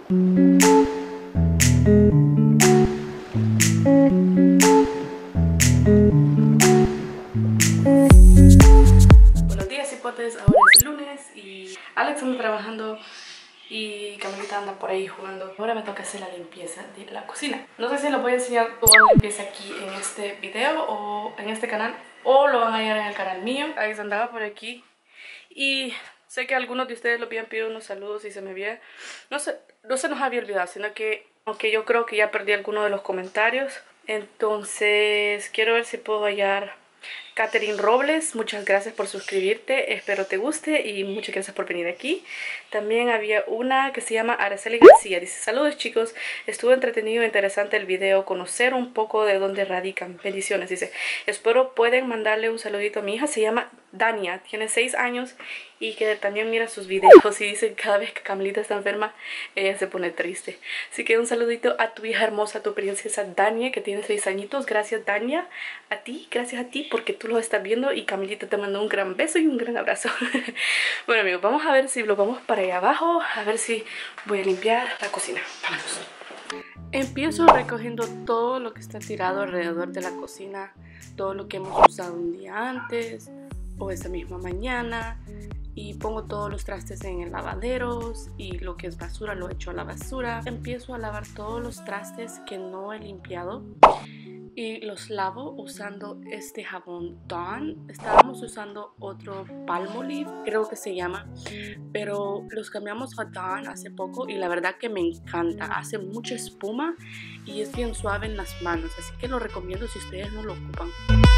Buenos días, hipotes. Ahora es lunes y Alex anda trabajando y Camilita anda por ahí jugando. Ahora me toca hacer la limpieza de la cocina. No sé si lo voy a enseñar toda la limpieza aquí en este video o en este canal, o lo van a hallar en el canal mío. Alex andaba por aquí y sé que algunos de ustedes lo habían pedido unos saludos y se me había... No se nos había olvidado, sino que aunque yo creo que ya perdí alguno de los comentarios. Entonces quiero ver si puedo hallar... Catherine Robles, muchas gracias por suscribirte, espero te guste y muchas gracias por venir aquí. También había una que se llama Araceli García, dice: saludos chicos, estuvo entretenido e interesante el video, conocer un poco de dónde radican, bendiciones, dice. Espero pueden mandarle un saludito a mi hija, se llama Dania, tiene 6 años y que también mira sus videos y dice que cada vez que Camilita está enferma ella se pone triste. Así que un saludito a tu hija hermosa, tu princesa Dania, que tiene 6 añitos. Gracias Dania, a ti, gracias a ti porque tú lo estás viendo y Camilita te manda un gran beso y un gran abrazo. Bueno amigos, vamos a ver si lo vamos para allá abajo, a ver si voy a limpiar la cocina. Vámonos. Empiezo recogiendo todo lo que está tirado alrededor de la cocina, todo lo que hemos usado un día antes o esa misma mañana, y pongo todos los trastes en el lavadero y lo que es basura lo echo a la basura. Empiezo a lavar todos los trastes que no he limpiado y los lavo usando este jabón Dawn. Estábamos usando otro Palmolive, creo que se llama, pero los cambiamos a Dawn hace poco y la verdad que me encanta. Hace mucha espuma y es bien suave en las manos, así que lo recomiendo si ustedes no lo ocupan.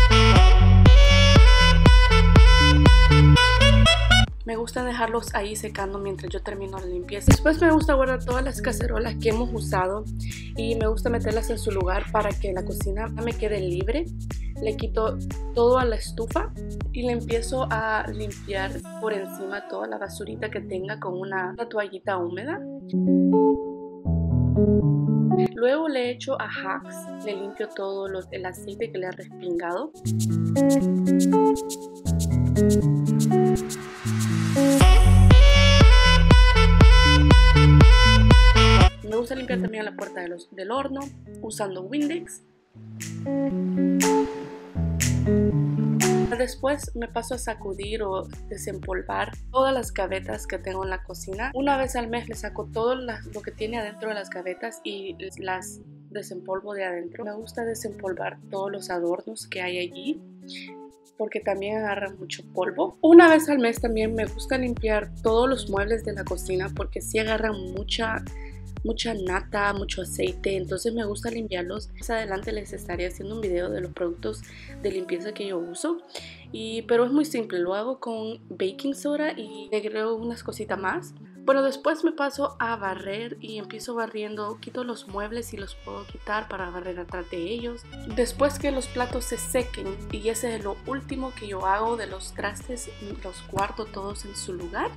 Me gusta dejarlos ahí secando mientras yo termino la limpieza. Después me gusta guardar todas las cacerolas que hemos usado y me gusta meterlas en su lugar para que la cocina me quede libre. Le quito todo a la estufa y le empiezo a limpiar por encima toda la basurita que tenga con una toallita húmeda. Luego le echo a Ajax, le limpio todo el aceite que le ha respingado. Me gusta limpiar también la puerta del horno usando Windex. Después me paso a sacudir o desempolvar todas las gavetas que tengo en la cocina. Una vez al mes le saco todo lo que tiene adentro de las gavetas y las desempolvo de adentro. Me gusta desempolvar todos los adornos que hay allí porque también agarran mucho polvo. Una vez al mes también me gusta limpiar todos los muebles de la cocina porque sí agarran mucha nata, mucho aceite, entonces me gusta limpiarlos. Más adelante les estaré haciendo un video de los productos de limpieza que yo uso, pero es muy simple, lo hago con baking soda y le agrego unas cositas más. Bueno, después me paso a barrer y empiezo barriendo, quito los muebles y los puedo quitar para barrer atrás de ellos. Después que los platos se sequen, y ese es lo último que yo hago de los trastes, los guardo todos en su lugar.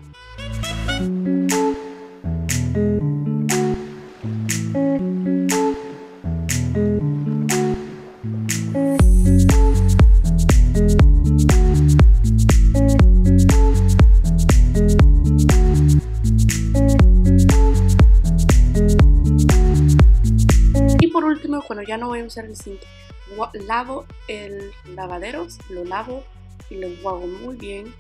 Cuando ya no voy a usar el zinc, lavo el lavadero, lo lavo y lo enjuago muy bien.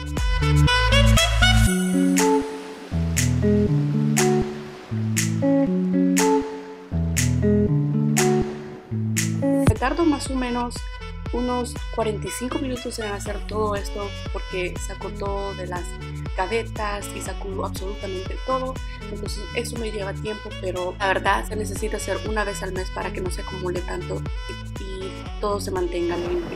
Me tardo más o menos unos 45 minutos en hacer todo esto porque saco todo de las gavetas y sacudo absolutamente todo, entonces eso me lleva tiempo, pero la verdad se necesita hacer una vez al mes para que no se acumule tanto y todo se mantenga limpio.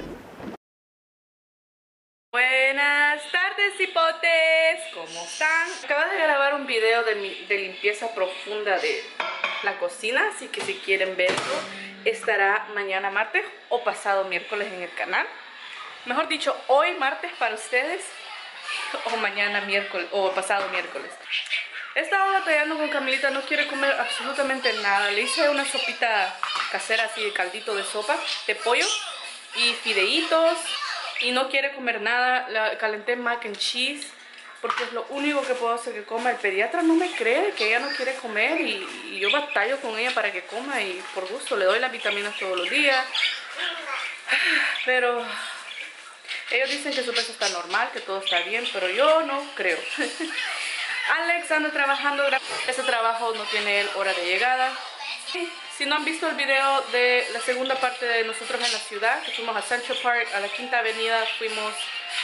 Buenas tardes hipotes, ¿cómo están? Acabo de grabar un video de limpieza profunda de la cocina, así que si quieren verlo estará mañana martes o pasado miércoles en el canal. Mejor dicho, hoy martes para ustedes o mañana miércoles o pasado miércoles. He estado batallando con Camilita, no quiere comer absolutamente nada. Le hice una sopita casera así de caldito de sopa de pollo y fideitos y no quiere comer nada. La calenté mac and cheese porque es lo único que puedo hacer que coma. El pediatra no me cree que ella no quiere comer y yo batallo con ella para que coma y por gusto le doy las vitaminas todos los días. Pero ellos dicen que su peso está normal, que todo está bien, pero yo no creo. Alex anda trabajando, ese trabajo no tiene él hora de llegada. Si no han visto el video de la segunda parte de nosotros en la ciudad, que fuimos a Central Park, a la Quinta Avenida, fuimos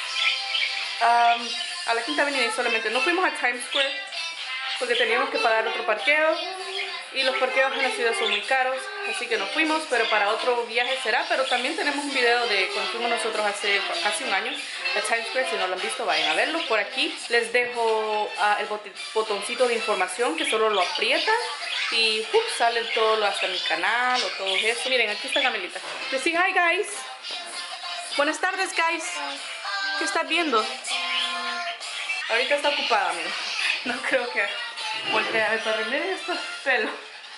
a la Quinta Avenida y solamente no fuimos a Times Square porque teníamos que pagar otro parqueo y los parqueos en la ciudad son muy caros, así que no fuimos, pero para otro viaje será. Pero también tenemos un video de cuando fuimos nosotros hace casi un año a Times Square. Si no lo han visto, vayan a verlo. Por aquí les dejo el botoncito de información que solo lo aprietan y sale todo hasta mi canal o todo eso. Miren, aquí está Camilita. Decí hi guys. Buenas tardes guys. ¿Qué estás viendo? Ahorita está ocupada, amigo. No creo que voltee a ver para miren estos pelos.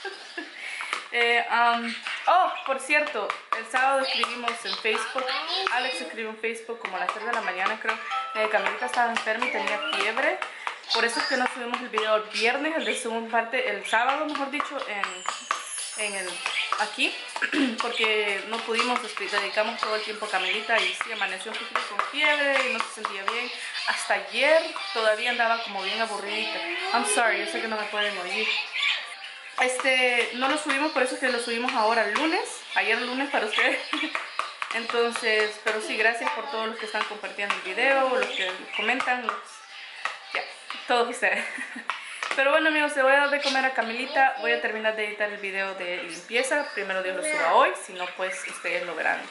Oh, por cierto, el sábado escribimos en Facebook. Alex escribió en Facebook como a las 3 de la mañana, creo. Camilita estaba enferma y tenía fiebre. Por eso es que no subimos el video el viernes, el de segunda parte, el sábado, mejor dicho, aquí, porque no pudimos, dedicamos todo el tiempo a Camilita y sí, amaneció un poquito con fiebre y no se sentía bien. Hasta ayer todavía andaba como bien aburridita. I'm sorry, yo sé que no me pueden oír. No lo subimos, por eso es que lo subimos ahora el lunes, ayer lunes para ustedes. Entonces, pero sí, gracias por todos los que están compartiendo el video, los que comentan, todos ustedes. Pero bueno amigos, le voy a dar de comer a Camilita. Voy a terminar de editar el video de limpieza. Primero Dios lo suba hoy, si no pues ustedes lo verán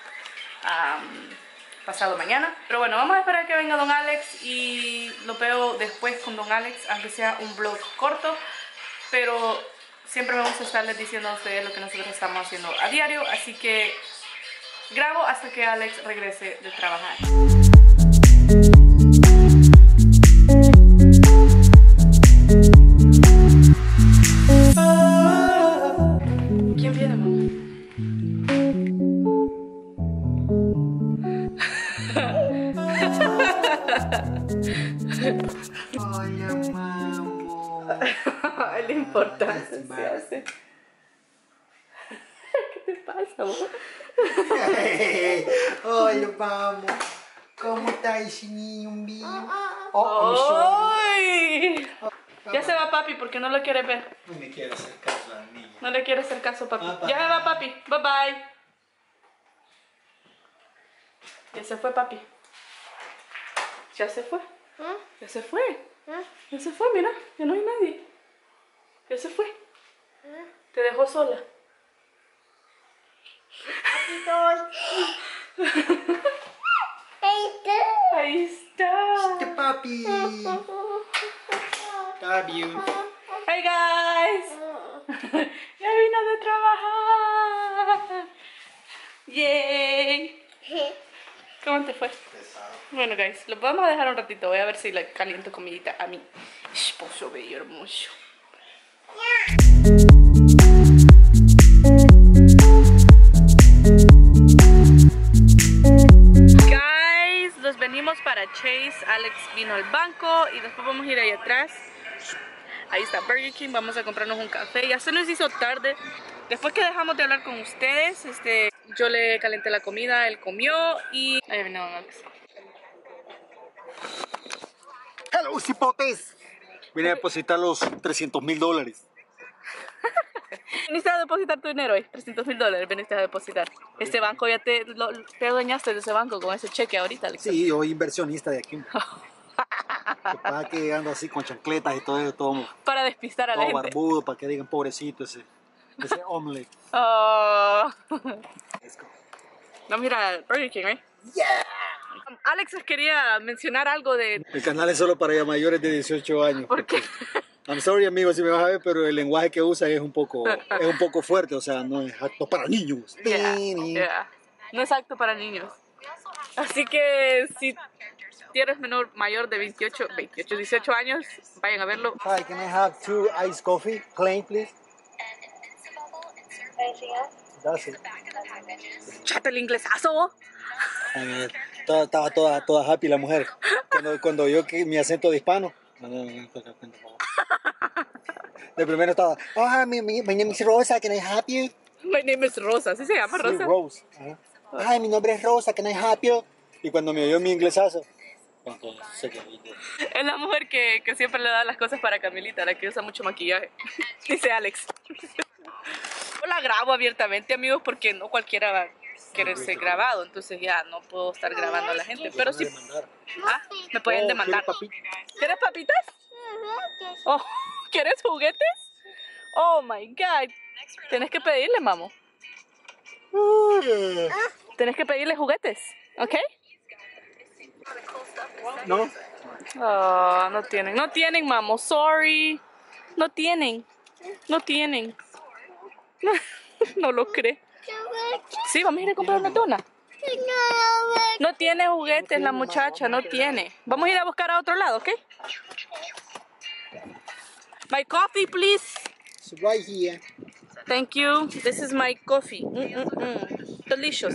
pasado mañana. Pero bueno, vamos a esperar que venga don Alex y lo veo después con don Alex, aunque sea un vlog corto. Pero siempre vamos a estarles diciendo a ustedes lo que nosotros estamos haciendo a diario. Así que grabo hasta que Alex regrese de trabajar. ¿Quién viene, mamá? Hola, mamo. La importancia se hace. ¿Qué te pasa, amor? Hola, mamo. ¿Cómo está ese niño mío? ¡Ay! Ya se va papi porque no lo quiere ver. No me quiere hacer caso al niño. No le quiere hacer caso, papi. Papá. Ya se va papi. Bye bye. Ya se fue, papi. Ya se fue. Ya se fue. Ya se fue, mira. Ya no hay nadie. Ya se fue. Te dejó sola. Ahí está. Este papi. Love you. Hey guys. Ya vino de trabajar. Yay. ¿Cómo te fue? Pesado. Bueno guys, lo vamos a dejar un ratito. Voy a ver si le caliento comidita a mi esposo bello hermoso. Guys, los venimos para Chase. Alex vino al banco y después vamos a ir ahí atrás. Ahí está Burger King, vamos a comprarnos un café. Ya se nos hizo tarde. Después que dejamos de hablar con ustedes, yo le calenté la comida, él comió y... Ahí viene don Alex. Hello, cipotes. Vine a depositar los $300,000. Viniste a depositar tu dinero hoy, $300,000 viniste a depositar. Este banco ya te adueñaste de ese banco con ese cheque ahorita, Alex. Sí, yo inversionista de aquí. Para que ando así con chancletas y todo eso, todo Para despistar a la gente. barbudo, para que digan pobrecito ese omelette. Oh. Let's go. Vamos a ir a Burger King, ¿eh? Yeah. Alex quería mencionar algo de... El canal es solo para ya mayores de 18 años. ¿Por qué? I'm sorry, amigo, si me vas a ver, pero el lenguaje que usa es un poco fuerte, o sea, no es apto para niños. Yeah. No es apto para niños. Así que si tienes mayor de 18 años, vayan a verlo. Hi, can I have 2 iced coffee, plain, please? That's it. ¡Chate el inglesazo! Estaba toda happy la mujer. Cuando yo que mi acento de hispano. De primero estaba, my name is Rosa, can I help you? My name is Rosa, ¿sí se llama Rosa? Sí, Rose. Ay, mi nombre es Rosa, can I help you? Y cuando me oyó mi inglesazo. Es la mujer que siempre le da las cosas para Camilita, la que usa mucho maquillaje. Dice Alex. Yo la grabo abiertamente, amigos, porque no cualquiera va a querer ser grabado. Entonces ya no puedo estar grabando a la gente. Pero sí. Ah, me pueden demandar. ¿Quieres papitas? Oh, ¿quieres juguetes? Oh my God. Tienes que pedirle, mamo. Tienes que pedirle juguetes, ¿ok? No. Oh, no tienen, mamo, sorry. No tienen. No lo cree. Sí, vamos a ir a comprar una dona. No tiene juguetes la muchacha, no tiene. Vamos a ir a buscar a otro lado, ¿ok? My coffee, please. It's right here. Thank you. This is my coffee. Delicious.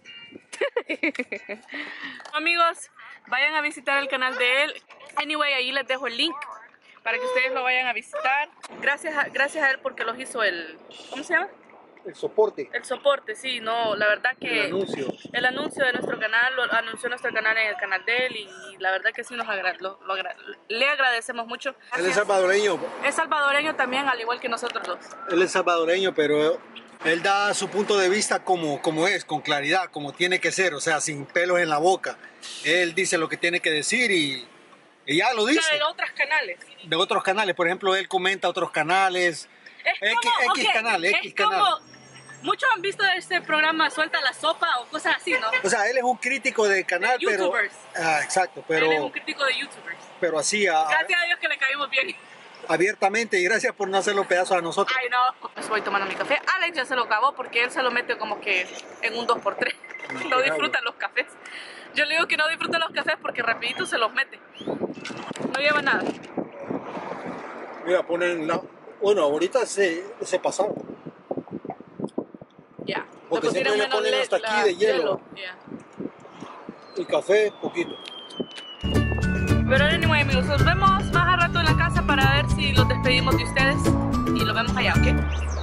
Amigos, vayan a visitar el canal de él. Anyway, ahí les dejo el link para que ustedes lo vayan a visitar. Gracias a él porque los hizo el... ¿Cómo se llama? El soporte. El soporte, sí, no, la verdad que... El anuncio de nuestro canal, lo anunció nuestro canal en el canal de él y la verdad que sí le agradecemos mucho. Gracias. Él es salvadoreño. Es salvadoreño también, al igual que nosotros dos. Él es salvadoreño, pero él da su punto de vista como es, con claridad, como tiene que ser, o sea, sin pelos en la boca. Él dice lo que tiene que decir y ya lo dice. De otros canales. De otros canales, por ejemplo, él comenta otros canales. X canal. Muchos han visto este programa Suelta la Sopa o cosas así, ¿no? O sea, él es un crítico de canal, de YouTubers. Exacto, pero... Él es un crítico de YouTubers. Pero así... Gracias a Dios que le caímos bien. Abiertamente, y gracias por no hacer los pedazos a nosotros. Ay, no. Estoy tomando mi café. Alex ya se lo acabó porque él se lo mete como que en un 2x3. No disfruta los cafés. Yo le digo que no disfruta los cafés porque rapidito se los mete. No lleva nada. Mira, ponen la... Bueno, ahorita se pasaron. Ya. Porque siempre le ponen hasta aquí de hielo. Yeah. Y café, poquito. Pero anyway, amigos, nos vemos más a rato en la casa para ver si los despedimos de ustedes. Y los vemos allá, ¿ok?